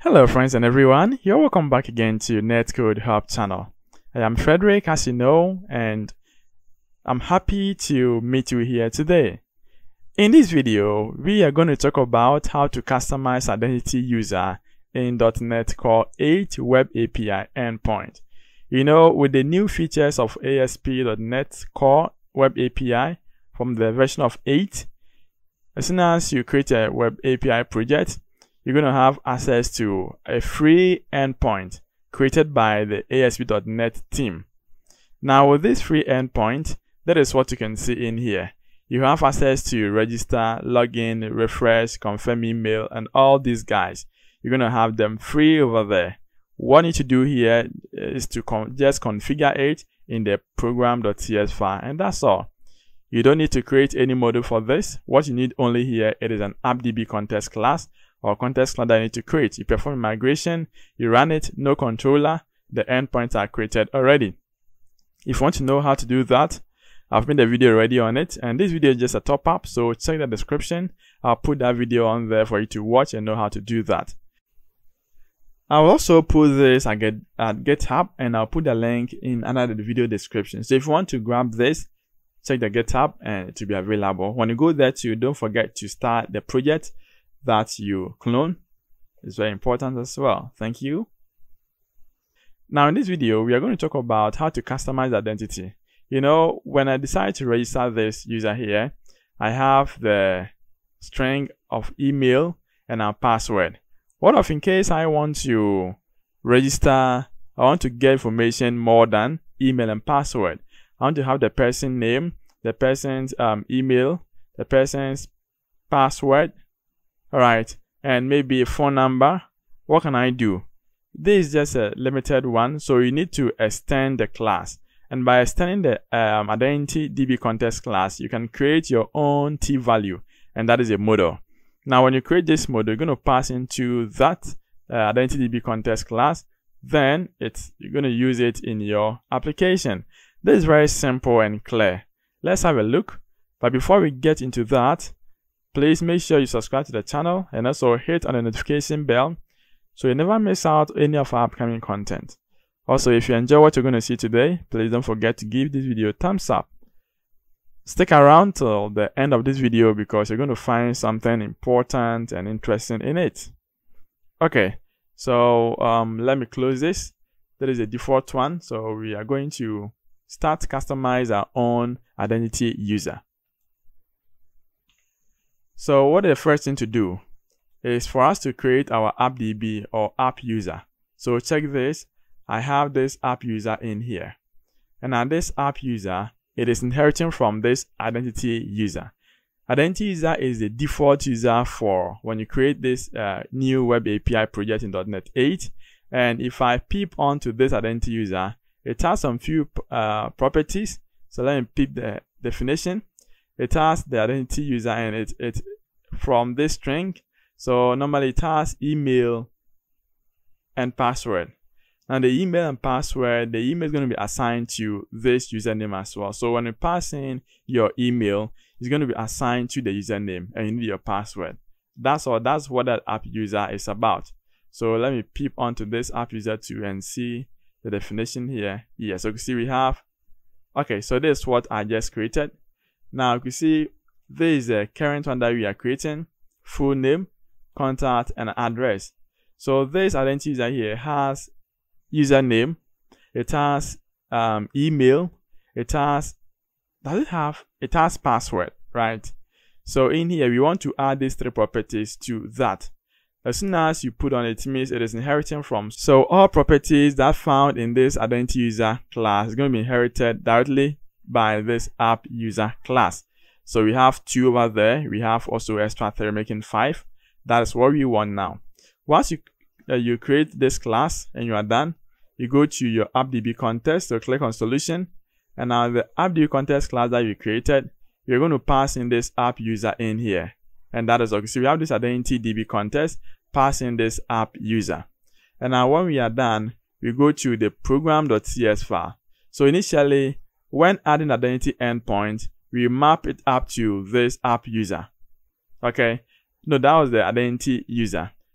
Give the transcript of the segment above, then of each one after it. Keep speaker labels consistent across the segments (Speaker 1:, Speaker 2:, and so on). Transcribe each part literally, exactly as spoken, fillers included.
Speaker 1: Hello friends and everyone, you're welcome back again to Netcode-Hub channel. I am Frederick, as you know, and I'm happy to meet you here today. In this video, we are going to talk about how to customize identity user in dot NET Core eight Web A P I endpoint. You know, with the new features of A S P dot NET Core Web A P I from the version of eight, as soon as you create a Web A P I project, you're going to have access to a free endpoint created by the A S P dot NET team. Now with this free endpoint, that is what you can see in here. You have access to register, login, refresh, confirm email, and all these guys. You're going to have them free over there. What you need to do here is to con just configure it in the program.cs file, and that's all. You don't need to create any module for this. What you need only here, it is an AppDB context class or context class that you need to create. You perform migration, you run it, no controller, the endpoints are created already. If you want to know how to do that, I've made a video already on it, and this video is just a top up, so check the description. I'll put that video on there for you to watch and know how to do that. I'll also put this at, get, at GitHub, and I'll put the link in another video description. So if you want to grab this, check the GitHub and it will be available. When you go there too, don't forget to start the project that you clone. It's very important as well. Thank you. Now in this video, we are going to talk about how to customize identity. You know, when I decide to register this user here, I have the string of email and our password. What if in case I want to register, I want to get information more than email and password. I want to have the person name, the person's um, email, the person's password, all right, and maybe a phone number. What can I do? This is just a limited one, so you need to extend the class. And by extending the um, identity D B context class, you can create your own T value, and that is a model. Now, when you create this model, you're going to pass into that uh, identity D B context class. Then it's you're going to use it in your application. This is very simple and clear. Let's have a look. But before we get into that, please make sure you subscribe to the channel and also hit on the notification bell so you never miss out any of our upcoming content. Also, if you enjoy what you're going to see today, please don't forget to give this video a thumbs up. Stick around till the end of this video because you're going to find something important and interesting in it. Okay, so um, let me close this. That is a default one, so we are going to start customize our own identity user. So what the first thing to do is for us to create our AppDB or app user. So check this. I have this app user in here, and now this app user, it is inheriting from this identity user. Identity user is the default user for when you create this uh, new web A P I project in dot NET eight. And if I peep onto this identity user, it has some few uh, properties. So let me peep the definition. It has the identity user and it, it from this string. So normally it has email and password. And the email and password, the email is going to be assigned to this username as well. So when you pass in your email, it's going to be assigned to the username and you need your password. That's all. That's what that app user is about. So let me peep onto this app user too and see the definition here. Yeah, so you can see we have, okay, so this is what I just created. Now you can see this is the current one that we are creating, full name, contact, and address. So this identity user here has username, it has um, email, it has, does it have, it has password, right? So in here, we want to add these three properties to that. As soon as you put on it, it means it is inheriting from. So all properties that found in this identity user class is going to be inherited directly by this app user class. So we have two over there. We have also extra three, making five. That is what we want now. Once you uh, you create this class and you are done, you go to your AppDB context, so click on solution, and now the AppDB context class that you created, you're going to pass in this app user in here, and that is okay. So we have this identity D B context, pass in this app user, and now when we are done, we go to the program.cs file. So initially, when adding identity endpoint, we map it up to this app user. Okay, no, that was the identity user.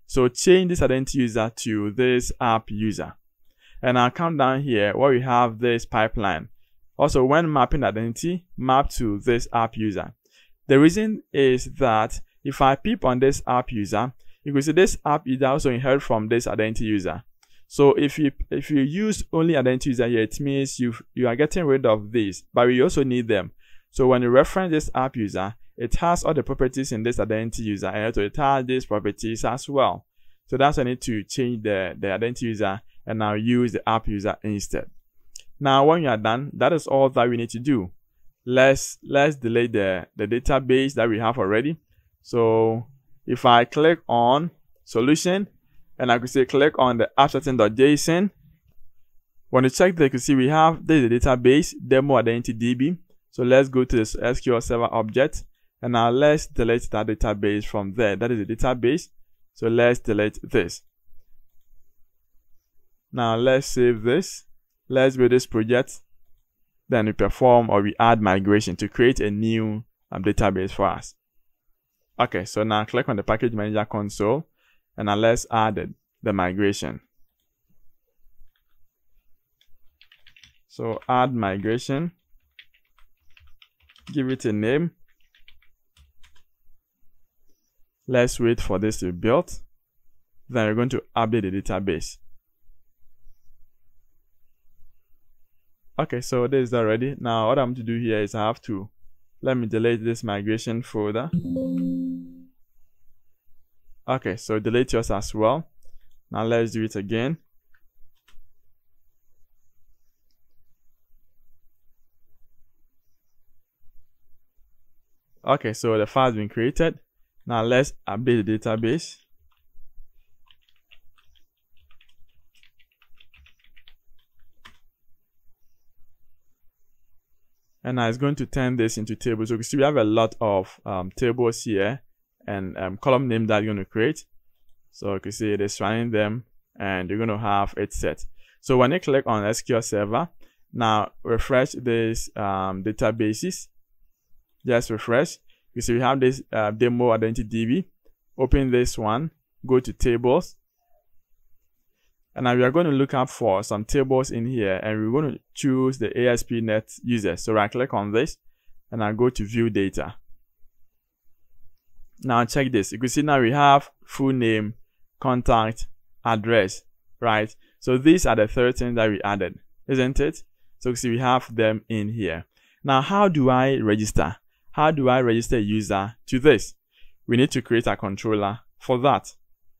Speaker 1: So change this identity user to this app user. And I'll come down here where we have this pipeline. Also, when mapping identity, map to this app user. The reason is that if I peep on this app user, you can see this app user also inherit from this identity user. So if you if you use only identity user here, it means you you are getting rid of these, but we also need them. So when you reference this app user, it has all the properties in this identity user, and it has these properties as well. So that's why I need to change the, the identity user and now use the app user instead. Now, when you are done, that is all that we need to do. Let's let's delete the, the database that we have already. So if I click on solution, and I could say click on the app setting.json. When you check there, you can see we have this is the database demo identity D B. So let's go to this S Q L Server object, and now let's delete that database from there. That is the database. So let's delete this. Now let's save this. Let's build this project. Then we perform or we add migration to create a new um, database for us. Okay, so now click on the package manager console, and now let's add the, the migration. So add migration. Give it a name. Let's wait for this to be built. Then we're going to update the database. Okay, so this is already. Now what I'm to do here is I have to, let me delete this migration folder. Okay, so delete yours as well. Now let's do it again. Okay, so the file has been created. Now let's update the database. And now it's going to turn this into tables. So you can see we have a lot of um, tables here and um, column name that you're going to create. So you can see it is running them, and you're going to have it set. So when you click on S Q L Server, now refresh this um, databases. Just refresh. You see we have this uh, demo identity D B. Open this one, go to tables, and now we are going to look up for some tables in here, and we're going to choose the A S P dot net user. So I click on this, and I go to view data. Now check this. You can see now we have full name, contact, address, right? So these are the thirteen that we added, isn't it? So you see we have them in here. Now how do I register? How do I register a user to this? We need to create a controller for that.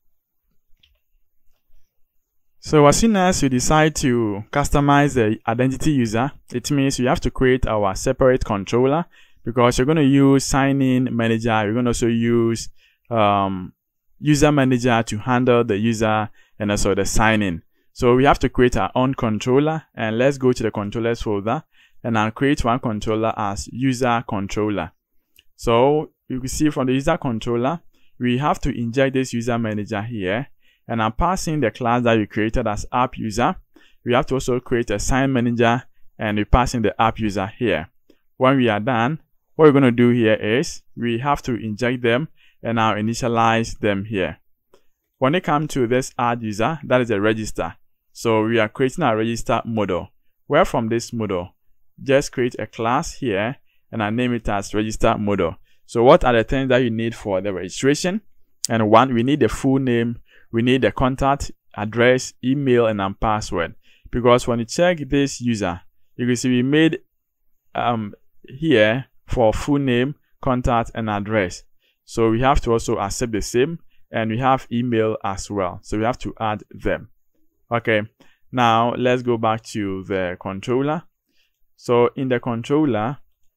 Speaker 1: So as soon as you decide to customize the identity user, it means you have to create our separate controller, because you're going to use sign-in manager. You're going to also use um, user manager to handle the user and also the sign-in. So we have to create our own controller, and let's go to the controllers folder, and I'll create one controller as user controller. So you can see from the user controller, we have to inject this user manager here, and I'm passing the class that we created as app user. We have to also create a sign manager, and we're passing the app user here. When we are done, what we're going to do here is we have to inject them and now initialize them here. When it comes to this add user, that is a register. So we are creating a register model. Where from this model, just create a class here and I name it as register model. So what are the things that you need for the registration? And one, we need the full name, we need the contact, address, email, and um, password. Because when you check this user, you can see we made um here for full name, contact, and address. So we have to also accept the same, and we have email as well. So we have to add them. Okay, now let's go back to the controller. So in the controller,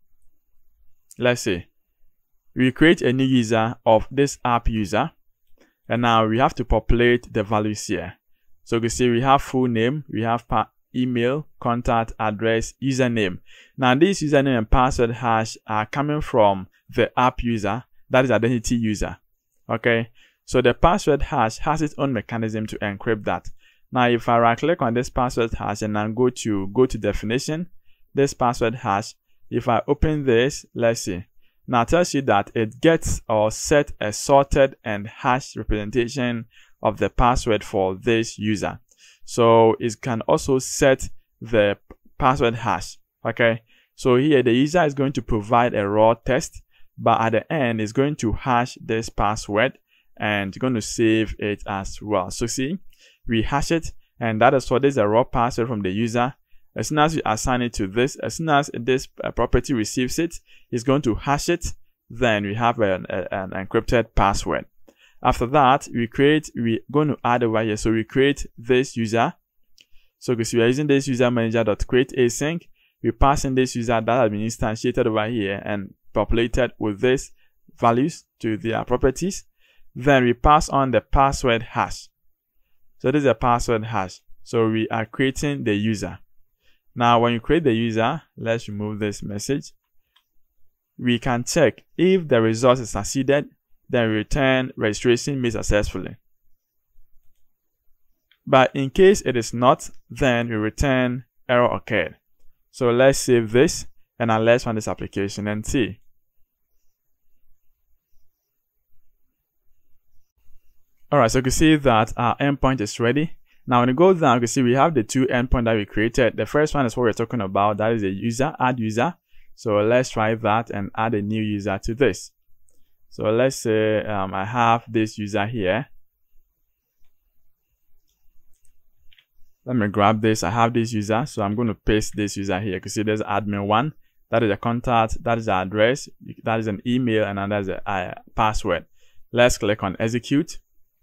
Speaker 1: let's say we create a new user of this app user, and now we have to populate the values here. So you can see we have full name, we have email, contact, address, username. Now this username and password hash are coming from the app user, that is identity user. Okay, so the password hash has its own mechanism to encrypt that. Now if I right click on this password hash and then go to go to definition, this password hash, if I open this, let's see, now it tells you that it gets or set a sorted and hashed representation of the password for this user. So it can also set the password hash. Okay, so here the user is going to provide a raw text, but at the end is going to hash this password and going to save it as well. So see, we hash it, and that is what this is a raw password from the user. As soon as you assign it to this, as soon as this uh, property receives it, it's going to hash it. Then we have an, a, an encrypted password. After that, we create, we're going to add over here. So we create this user. So because we are using this user manager.create async, we pass in this user that has been instantiated over here and populated with these values to their properties. Then we pass on the password hash. So this is a password hash. So we are creating the user. Now, when you create the user, let's remove this message. We can check if the result is succeeded, then we return registration made successfully. But in case it is not, then we return error occurred. So let's save this and now let's run this application and see. Alright, so you can see that our endpoint is ready. Now when you go down, you can see we have the two endpoints that we created. The first one is what we're talking about, that is a user, add user. So let's try that and add a new user to this. So let's say um, I have this user here. Let me grab this. I have this user, so I'm going to paste this user here. You can see there's admin one. That is a contact, that is the address, that is an email, and then there's a, a password. Let's click on execute.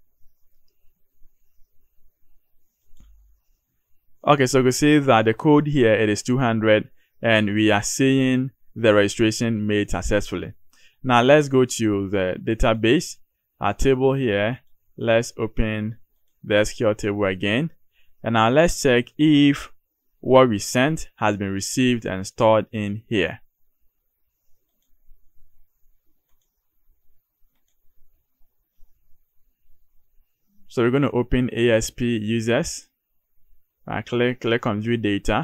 Speaker 1: Okay, so you can see that the code here, it is two hundred, and we are seeing the registration made successfully. Now let's go to the database, our table here. Let's open the S Q L table again. And now let's check if what we sent has been received and stored in here. So we're going to open A S P users. I click, click on view data.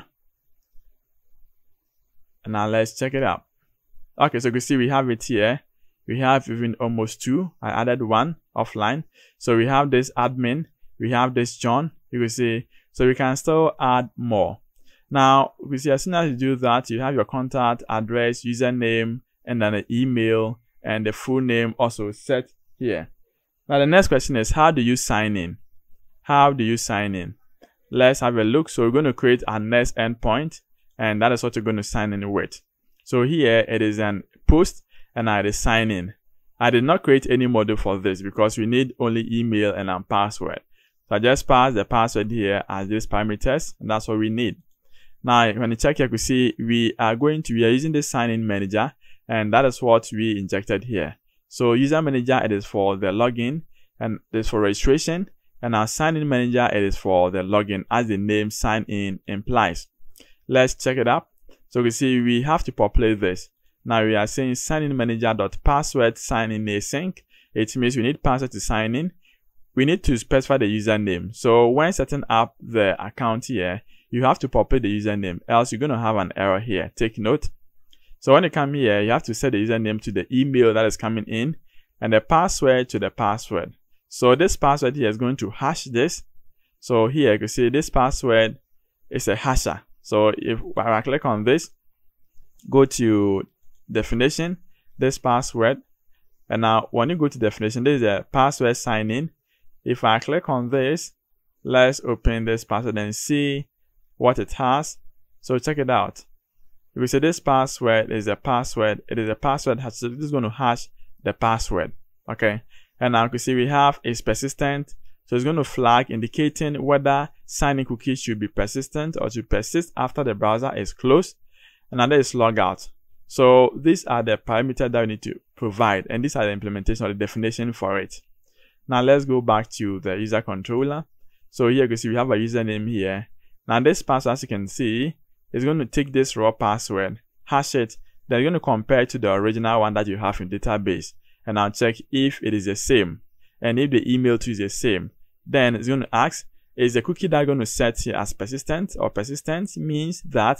Speaker 1: And now let's check it out. Okay, so you can see we have it here. We have even almost two. I added one offline. So we have this admin. We have this John. You can see, so we can still add more. Now, you can see as soon as you do that, you have your contact, address, username, and then the email and the full name also set here. Now, the next question is, how do you sign in? How do you sign in? Let's have a look. So we're going to create our next endpoint, and that is what you're going to sign in with. So here it is an post, and I is sign in. I did not create any module for this because we need only email and a password. So I just pass the password here as these parameters, and that's what we need. Now, when you check here, you can see we are going to, we are using the sign in manager, and that is what we injected here. So user manager, it is for the login, and it is for registration, and our sign in manager, it is for the login, as the name sign in implies. Let's check it up. So you can see we have to populate this. Now we are saying sign in manager dot password sign in async. It means we need password to sign in. We need to specify the username. So when setting up the account here, you have to populate the username, else you're going to have an error here. Take note. So when you come here, you have to set the username to the email that is coming in and the password to the password. So this password here is going to hash this. So here you can see this password is a hasher. So if I click on this, go to definition, this password, and now when you go to definition, this is a password sign in. If I click on this, let's open this password and see what it has. So check it out. If we say this password is a password, it is a password hash. So this is going to hash the password. Okay. And now you can see we have is persistent. So it's going to flag indicating whether sign-in cookies should be persistent or should persist after the browser is closed. Another is logout. So these are the parameters that we need to provide, and these are the implementation or the definition for it. Now let's go back to the user controller. So here you can see we have a username here. Now this password, as you can see, is going to take this raw password, hash it, then you're going to compare it to the original one that you have in database, and I'll check if it is the same. And if the email too is the same, then it's going to ask, is the cookie that I'm going to set here as persistent, or persistent means that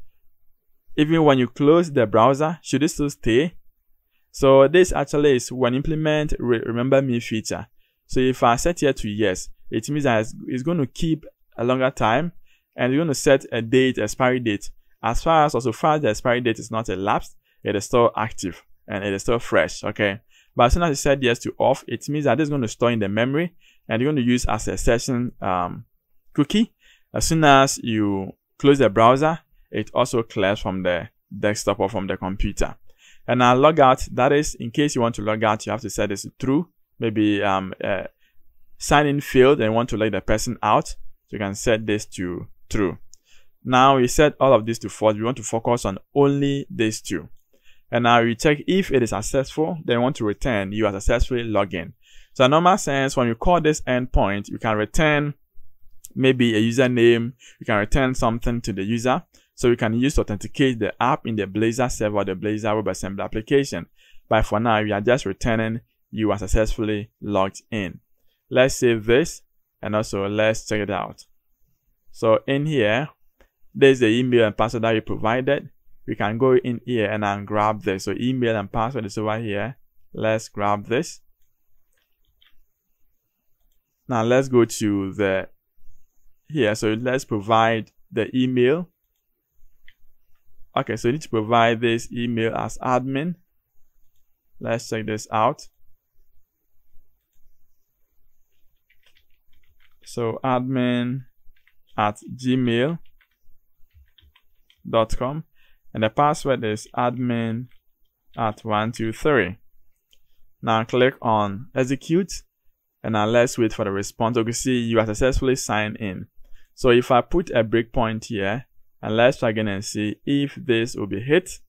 Speaker 1: even when you close the browser, should it still stay? So this actually is when implement re remember me feature. So if I set here to yes, it means that it's going to keep a longer time, and you're going to set a date, expiry date. As far as also far as the expiry date is not elapsed, it is still active and it is still fresh. Okay. But as soon as you set yes to off, it means that it's going to store in the memory and you're going to use as a session um, cookie. As soon as you close the browser, it also clears from the desktop or from the computer. And now log out, that is in case you want to log out, you have to set this to true. Maybe um, uh, sign in failed and you want to let the person out. So you can set this to true. Now we set all of this to false. We want to focus on only these two. And now we check if it is successful, then we want to return you are successfully logged in. So in normal sense, when you call this endpoint, you can return maybe a username, you can return something to the user. So you can use to authenticate the app in the Blazor server, the Blazor WebAssembly application. But for now, we are just returning you are successfully logged in. Let's save this and also let's check it out. So in here, there's the email and password that you provided. We can go in here and then grab this. So email and password is over here. Let's grab this. Now let's go to the here. So let's provide the email. Okay, so you need to provide this email as admin. Let's check this out. So admin at gmail dot com, and the password is admin at one two three. Now click on execute, and now let's wait for the response. You can see you are successfully signed in. So if I put a breakpoint here, and let's try again and see if this will be hit.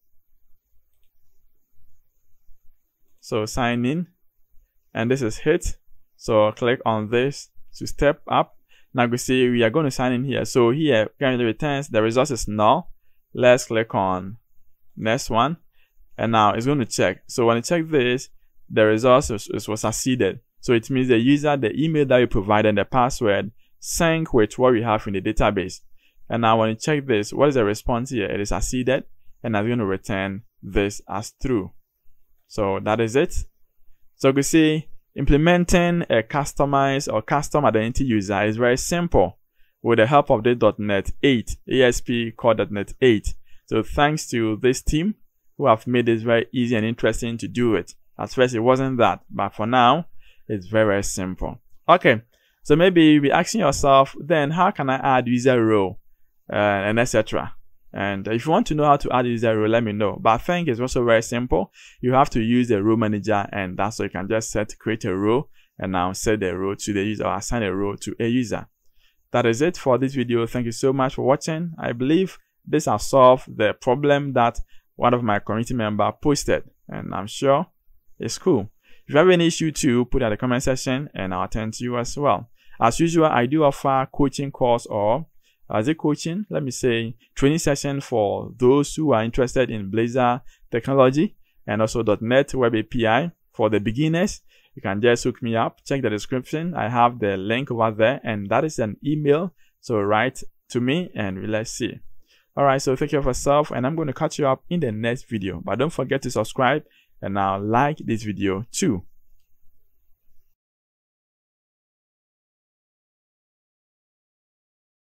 Speaker 1: So sign in, and this is hit. So click on this to step up. Now you see we are going to sign in here. So here currently returns the result is null. Let's click on next one, and now it's going to check. So when you check this, the result is, is was succeeded. So it means the user, the email that you provided, and the password sync with what we have in the database. And now when you check this, what is the response here? It is succeeded, and I'm going to return this as true. So that is it. So you can see implementing a customized or custom identity user is very simple with the help of the .NET eight, A S P Core .NET eight. So thanks to this team who have made this very easy and interesting to do it. At first it wasn't that, but for now it's very, very simple. Okay, so maybe you'll be asking yourself, then how can I add user role uh, and et cetera. And if you want to know how to add a user role, let me know. But I think it's also very simple. You have to use the role manager, and that's so you can just set create a role and now set the role to the user or assign a role to a user. That is it for this video. Thank you so much for watching. I believe this has solved the problem that one of my community members posted, and I'm sure it's cool. If you have any issue too, put it in the comment section and I'll attend to you as well. As usual, I do offer coaching course or as a coaching, let me say, training session for those who are interested in Blazor technology and also .NET Web A P I for the beginners. You can just hook me up. Check the description. I have the link over there, and that is an email. So write to me and let's see. All right, so take care of yourself, and I'm going to catch you up in the next video. But don't forget to subscribe and now like this video too.